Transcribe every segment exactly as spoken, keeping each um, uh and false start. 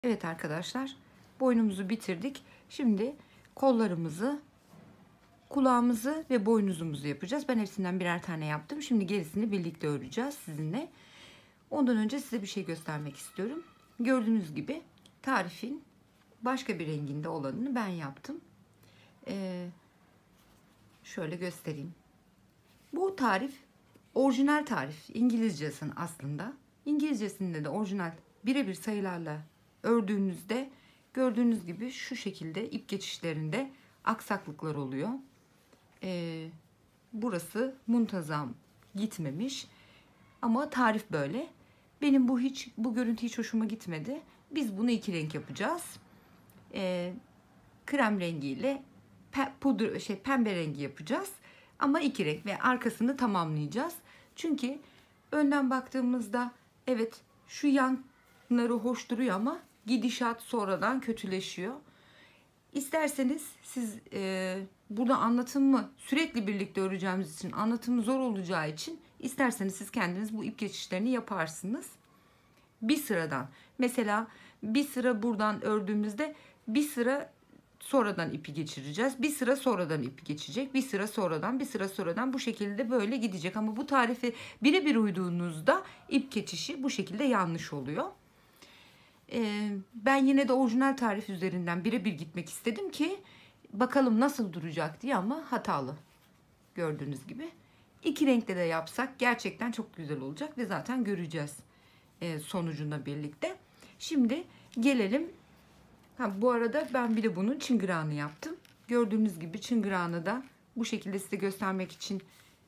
Evet arkadaşlar, boynumuzu bitirdik. Şimdi kollarımızı, kulağımızı ve boynuzumuzu yapacağız. Ben hepsinden birer tane yaptım. Şimdi gerisini birlikte öreceğiz sizinle. Ondan önce size bir şey göstermek istiyorum. Gördüğünüz gibi tarifin başka bir renginde olanını ben yaptım. Ee, şöyle göstereyim. Bu tarif orijinal tarif. İngilizcesin aslında. İngilizcesinde de orijinal birebir sayılarla ördüğünüzde gördüğünüz gibi şu şekilde ip geçişlerinde aksaklıklar oluyor. Ee, burası muntazam gitmemiş ama tarif böyle. Benim bu hiç bu görüntü hiç hoşuma gitmedi. Biz bunu iki renk yapacağız. Ee, krem rengiyle pe pudra şey pembe rengi yapacağız. Ama iki renk ve arkasını tamamlayacağız. Çünkü önden baktığımızda evet şu yanları hoş duruyor ama gidişat sonradan kötüleşiyor. İsterseniz siz e, burada anlatımı sürekli birlikte öreceğimiz için anlatımı zor olacağı için isterseniz siz kendiniz bu ip geçişlerini yaparsınız. Bir sıradan mesela bir sıra buradan ördüğümüzde bir sıra sonradan ipi geçireceğiz. Bir sıra sonradan ipi geçecek. Bir sıra sonradan, bir sıra sonradan bu şekilde böyle gidecek. Ama bu tarifi birebir uyduğunuzda ip geçişi bu şekilde yanlış oluyor. Ee, ben yine de orijinal tarif üzerinden birebir gitmek istedim ki bakalım nasıl duracak diye ama hatalı. Gördüğünüz gibi. İki renkte de yapsak gerçekten çok güzel olacak ve zaten göreceğiz e, sonucunda birlikte. Şimdi gelelim. Ha, bu arada ben bir de bunun çıngırağını yaptım. Gördüğünüz gibi çıngırağını da bu şekilde size göstermek için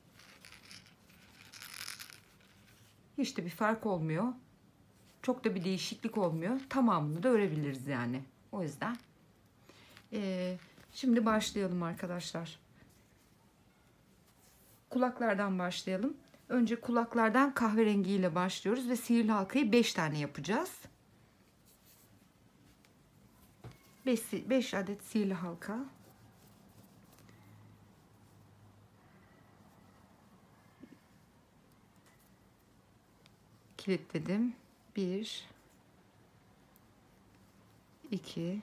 hiç de bir fark olmuyor. Çok da bir değişiklik olmuyor. Tamamını da örebiliriz yani. O yüzden. Ee, şimdi başlayalım arkadaşlar. Kulaklardan başlayalım. Önce kulaklardan kahverengiyle başlıyoruz ve sihirli halkayı beş tane yapacağız. beş adet sihirli halka. Kilitledim. bir iki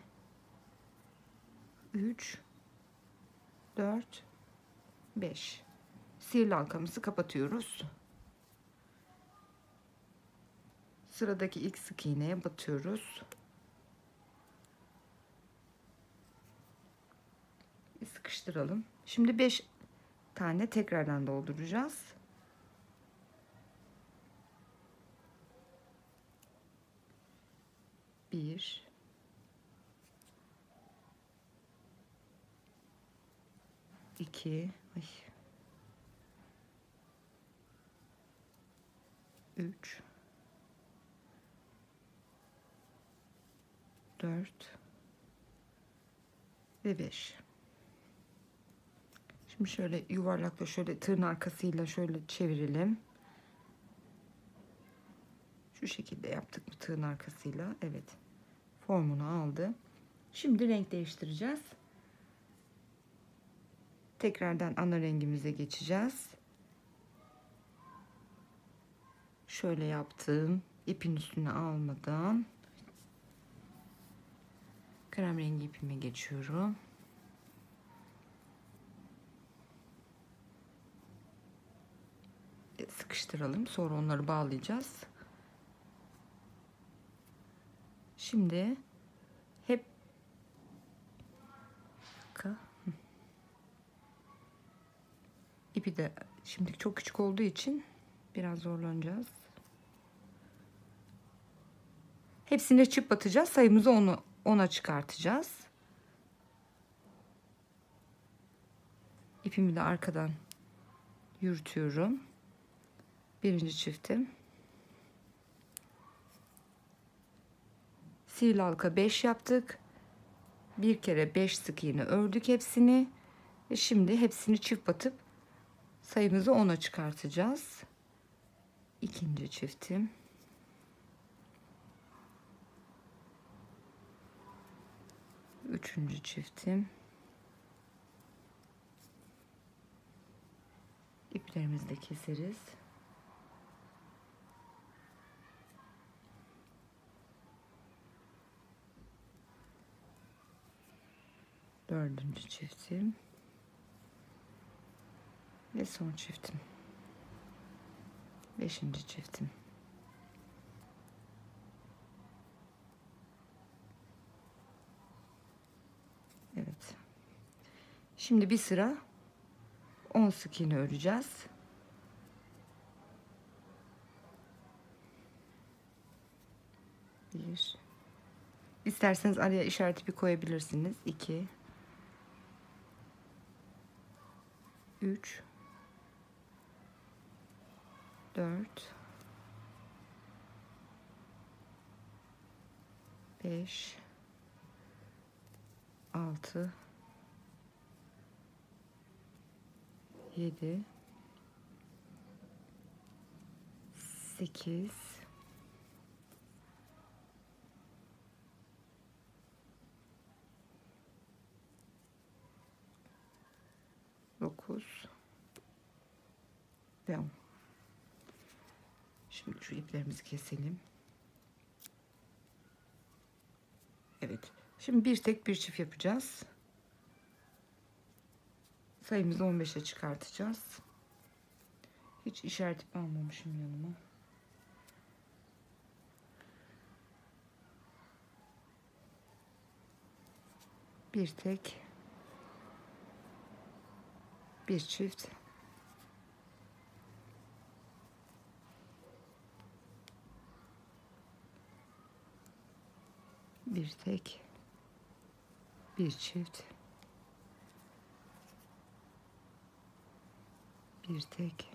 üç dört beş. Sihirli halkamızı kapatıyoruz. Sıradaki ilk sık iğneye batıyoruz. Sıkıştıralım. Şimdi beş tane tekrardan dolduracağız. bir iki ay, üç dört ve beş. Şimdi şöyle yuvarlakla şöyle tığın arkasıyla şöyle çevirelim. Şu şekilde yaptık mı tığın arkasıyla? Evet. Formunu aldı. Şimdi renk değiştireceğiz. Tekrardan ana rengimize geçeceğiz. Şöyle yaptım. İpin üstüne almadan krem rengi ipime geçiyorum. Sıkıştıralım. Sonra onları bağlayacağız. Şimdi hep ipi de şimdi çok küçük olduğu için biraz zorlanacağız. Hepsine çift batacağız. Sayımızı onu ona çıkartacağız. İpimi de arkadan yürütüyorum. Birinci çiftim. Sihirli halka beş yaptık. Bir kere beş sık iğne ördük hepsini. Ve şimdi hepsini çift batıp sayımızı ona çıkartacağız. İkinci çiftim. Üçüncü çiftim. İplerimizi de keseriz. Dördüncü çiftim. Ve son çiftim. Beşinci çiftim. Evet. Şimdi bir sıra on sık iğne öreceğiz. Bir. İsterseniz araya işaret ipi koyabilirsiniz. İki. Üç. Dört. Beş. Altı. Yedi. Sekiz. Dokuz. Ve on. Şimdi şu iplerimizi keselim. Evet. Şimdi bir tek bir çift yapacağız. Sayımızı on beşe çıkartacağız. Hiç işaret ipi almamışım yanıma. Bir tek bir çift bir tek bir çift bir tek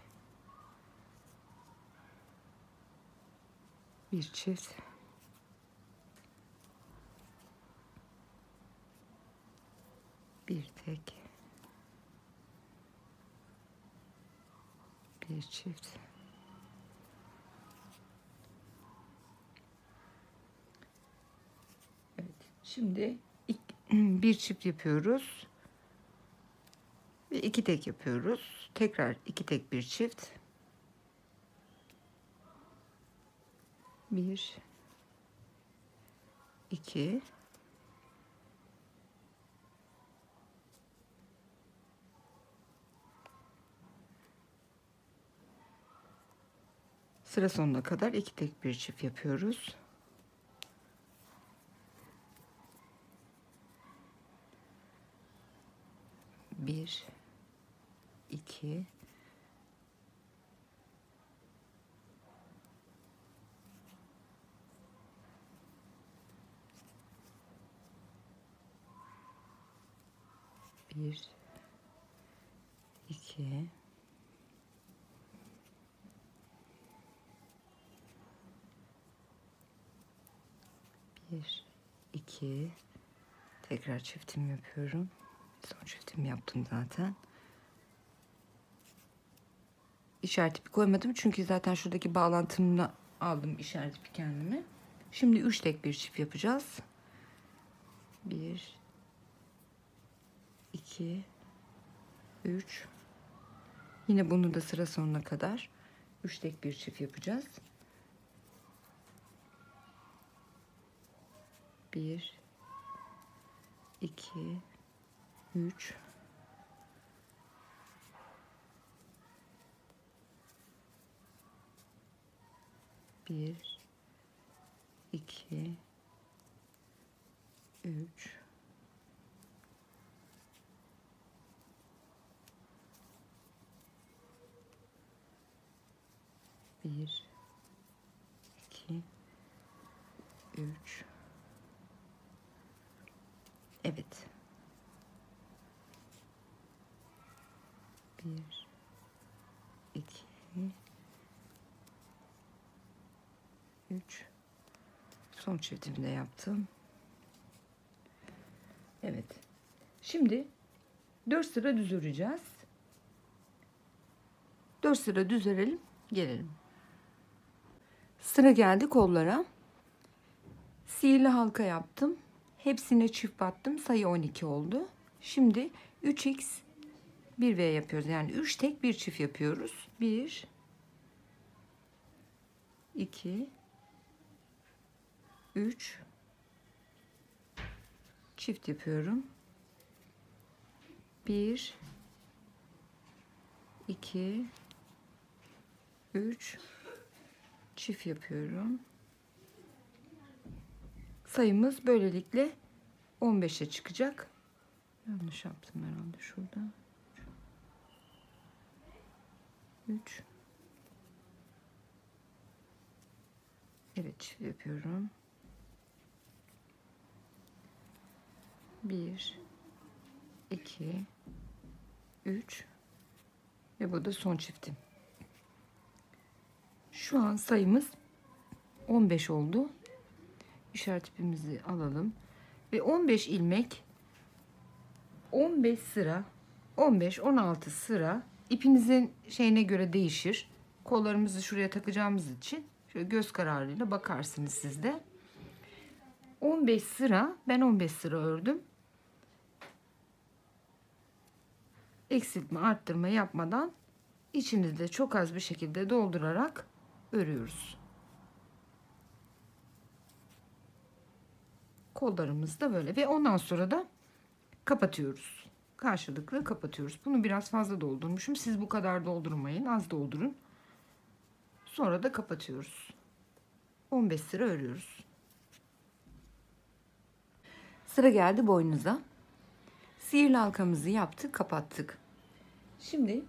bir çift bir tek bir çift evet. Şimdi bir çift yapıyoruz ve iki tek yapıyoruz. Tekrar iki tek bir çift. Bir, iki, sıra sonuna kadar iki tek bir çift yapıyoruz. Bir, iki, bir, iki, bir, iki, tekrar çiftim yapıyorum. Son çiftimi yaptım zaten. İşaret ipi koymadım çünkü zaten şuradaki bağlantımla aldım işaret ipi kendime. Şimdi üç tek bir çift yapacağız. Bir, iki, üç. Yine bunu da sıra sonuna kadar üç tek bir çift yapacağız. Bir, iki, üç. Bir, iki, üç. Bir, iki, üç. Evet. Bir, iki, üç. Son çiftimi de yaptım. Evet. Şimdi dört sıra düz öreceğiz. dört sıra düz örelim, gelelim. Sıra geldi kollara. Sihirli halka yaptım. Hepsine çift battım. Sayı on iki oldu. Şimdi üç x bir v yapıyoruz. Yani üç tek bir çift yapıyoruz. bir, iki, üç, çift yapıyorum. bir, iki, üç çift yapıyorum. Sayımız böylelikle on beşe çıkacak. Yanlış yaptım herhalde şurada. üç. Evet, çift yapıyorum. bir, iki, üç ve bu da son çiftim. Şu an sayımız on beş oldu. İşaret ipimizi alalım ve on beş ilmek, on beş sıra, on beş on altı sıra, ipinizin şeyine göre değişir. Kollarımızı şuraya takacağımız için şöyle göz kararıyla bakarsınız siz de. on beş sıra, ben on beş sıra ördüm. Eksiltme, arttırma yapmadan içinizde çok az bir şekilde doldurarak örüyoruz. Kollarımız da böyle ve ondan sonra da kapatıyoruz. Karşılıklı kapatıyoruz. Bunu biraz fazla doldurmuşum. Siz bu kadar doldurmayın. Az doldurun. Sonra da kapatıyoruz. on beş sıra örüyoruz. Sıra geldi boynunuza. Sihirli halkamızı yaptık, kapattık. Şimdi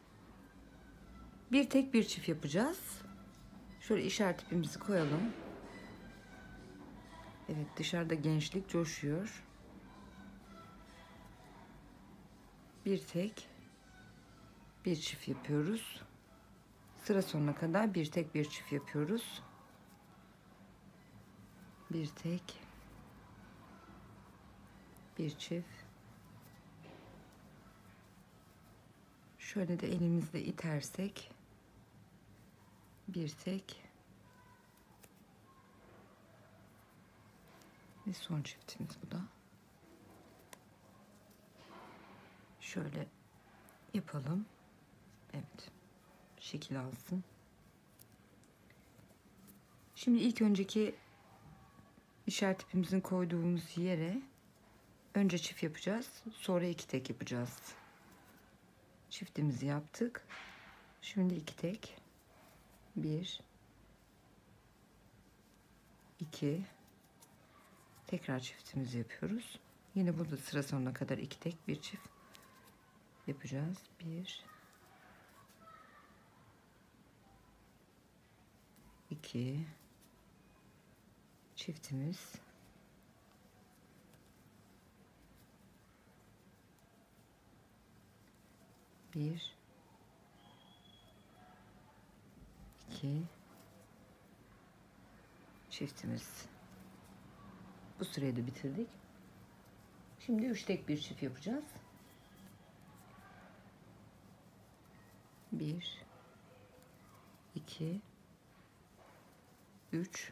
bir tek bir çift yapacağız. Şöyle işaret ipimizi koyalım. Evet, dışarıda gençlik coşuyor. Bir tek bir çift yapıyoruz. Sıra sonuna kadar bir tek bir çift yapıyoruz. Bir tek bir çift. Şöyle de elimizle itersek bir tek ve son çiftimiz bu da. Şöyle yapalım. Evet. Şekil alsın. Şimdi ilk önceki işaret ipimizin koyduğumuz yere önce çift yapacağız. Sonra iki tek yapacağız. Çiftimizi yaptık. Şimdi iki tek. Bir. iki. Tekrar çiftimizi yapıyoruz. Yine burada sıra sonuna kadar iki tek bir çift yapacağız. Bir. iki. Çiftimiz. Bir. iki. Çiftimiz. Bu sırayı da bitirdik. Şimdi üç tek bir çift yapacağız. Bir, iki, üç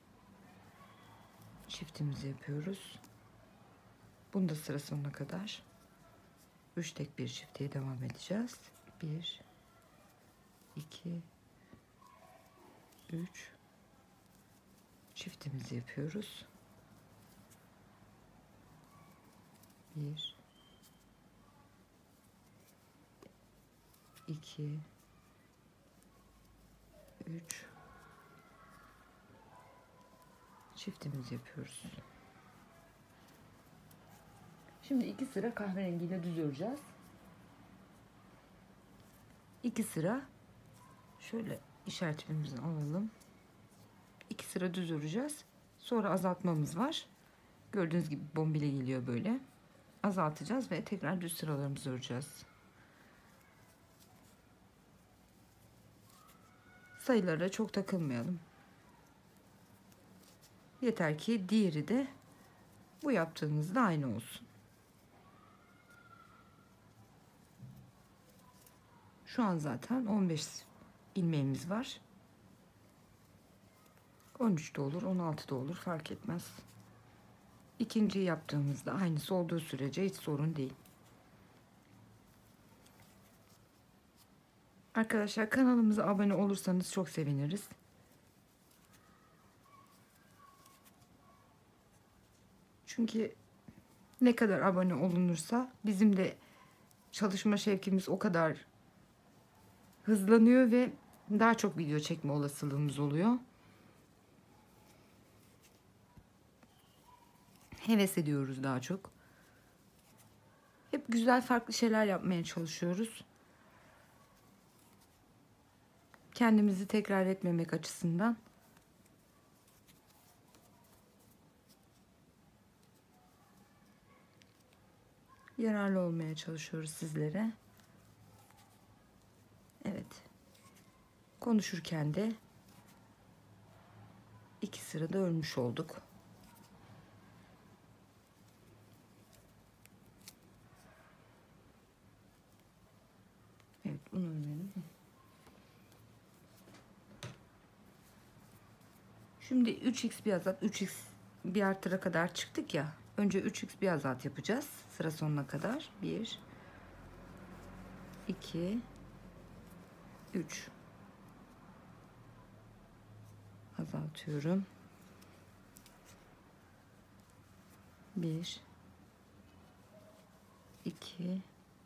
çiftimizi yapıyoruz. Bunu da sıra sonuna kadar üç tek bir çift diye devam edeceğiz. Bir, iki, üç çiftimizi yapıyoruz. Bir, iki, üç çiftimizi yapıyoruz. Şimdi iki sıra kahverengiyle düz öreceğiz. İki sıra şöyle işaret ipimizi alalım. İki sıra düz öreceğiz. Sonra azaltmamız var. Gördüğünüz gibi bombile geliyor böyle. Azaltacağız ve tekrar düz sıralarımızı öreceğiz. Sayılara çok takılmayalım. Yeter ki diğeri de bu yaptığınızda aynı olsun. Şu an zaten on beş ilmeğimiz var. on üç de olur, on altı da olur, fark etmez. İkinciyi yaptığımızda aynısı olduğu sürece hiç sorun değil. Arkadaşlar, kanalımıza abone olursanız çok seviniriz. Çünkü ne kadar abone olunursa bizim de çalışma şevkimiz o kadar hızlanıyor ve daha çok video çekme olasılığımız oluyor. Heves ediyoruz daha çok. Hep güzel farklı şeyler yapmaya çalışıyoruz. Kendimizi tekrar etmemek açısından. Yararlı olmaya çalışıyoruz sizlere. Evet. Konuşurken de iki sırada örmüş olduk. Evet, bunu örelim. Şimdi üç x bir azalt, üç x bir artıra kadar çıktık ya. Önce üç x bir azalt yapacağız. Sıra sonuna kadar. bir iki üç azaltıyorum. bir iki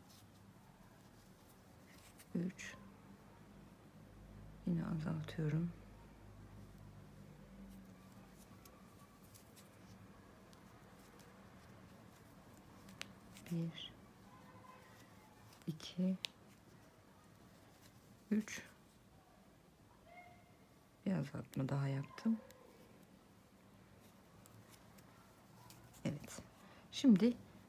üç yine azaltıyorum. bir iki üç bir azaltma daha yaptım. Evet. Şimdi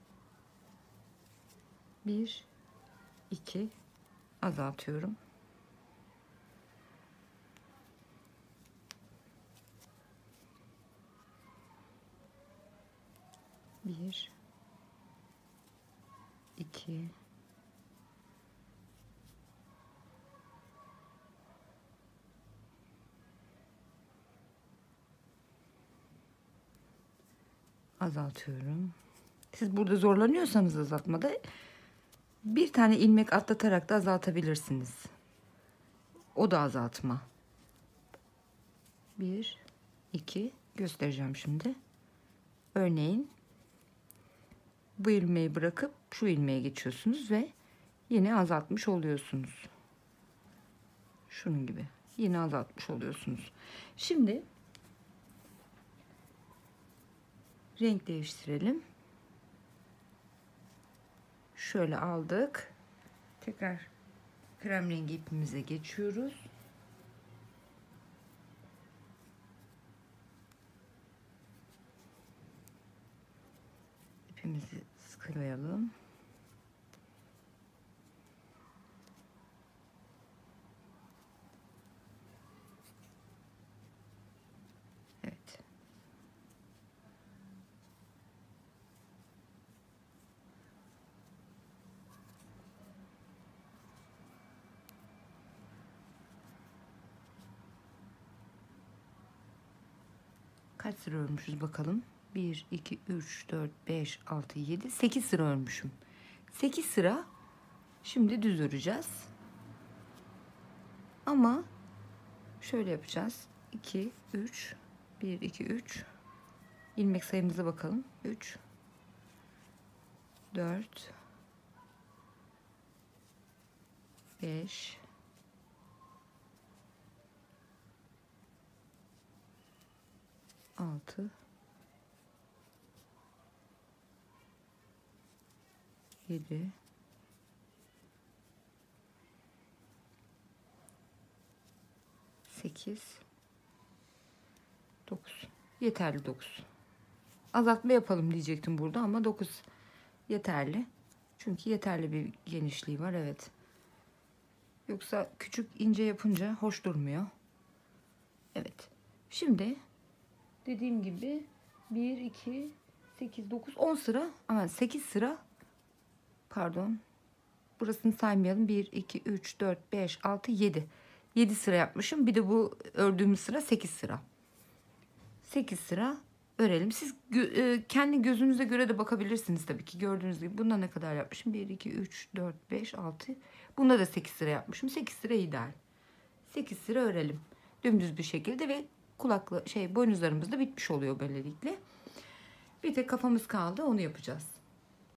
bir iki azaltıyorum. bir iki azaltıyorum. Siz burada zorlanıyorsanız azaltmada bir tane ilmek atlatarak da azaltabilirsiniz. O da azaltma. bir iki göstereceğim şimdi. Örneğin bu ilmeği bırakıp şu ilmeğe geçiyorsunuz ve yine azaltmış oluyorsunuz. Şunun gibi. Yine azaltmış oluyorsunuz. Şimdi renk değiştirelim. Şöyle aldık. Tekrar krem rengi ipimize geçiyoruz. İpimizi sıkılayalım. Evet. Kaç sıra örmüşüz bakalım. bir, iki, üç, dört, beş, altı, yedi, sekiz sıra örmüşüm. sekiz sıra şimdi düz öreceğiz. Ama şöyle yapacağız. iki, üç, bir, iki, üç. İlmek sayımıza bakalım. üç, dört, beş, altı, yedi, sekiz, dokuz. Yeterli dokuz. Azaltma yapalım diyecektim burada ama dokuz yeterli. Çünkü yeterli bir genişliği var, evet. Yoksa küçük ince yapınca hoş durmuyor. Evet. Şimdi dediğim gibi bir, iki, sekiz, dokuz, on sıra ama sekiz sıra, pardon. Burasını saymayalım. bir, iki, üç, dört, beş, altı, yedi. yedi sıra yapmışım. Bir de bu ördüğümüz sıra sekiz sıra. sekiz sıra örelim. Siz gö e, kendi gözünüze göre de bakabilirsiniz tabii ki. Gördüğünüz gibi bunda ne kadar yapmışım? bir, iki, üç, dört, beş, altı. Bunda da sekiz sıra yapmışım. sekiz sıra ideal. sekiz sıra örelim. Dümdüz bir şekilde ve kulaklı şey boynuzlarımız da bitmiş oluyor böylelikle. Bir tek kafamız kaldı. Onu yapacağız.